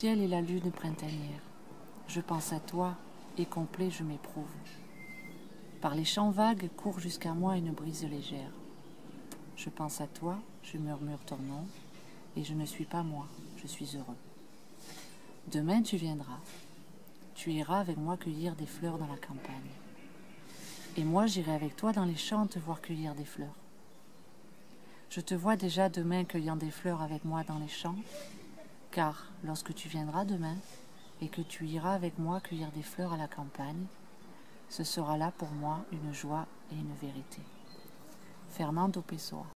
Ciel et la lune printanière, je pense à toi, et complet je m'éprouve. Par les champs vagues court jusqu'à moi une brise légère. Je pense à toi, je murmure ton nom, et je ne suis pas moi, je suis heureux. Demain tu viendras, tu iras avec moi cueillir des fleurs dans la campagne. Et moi j'irai avec toi dans les champs te voir cueillir des fleurs. Je te vois déjà demain cueillant des fleurs avec moi dans les champs, car lorsque tu viendras demain et que tu iras avec moi cueillir des fleurs à la campagne, ce sera là pour moi une joie et une vérité. Fernando Pessoa.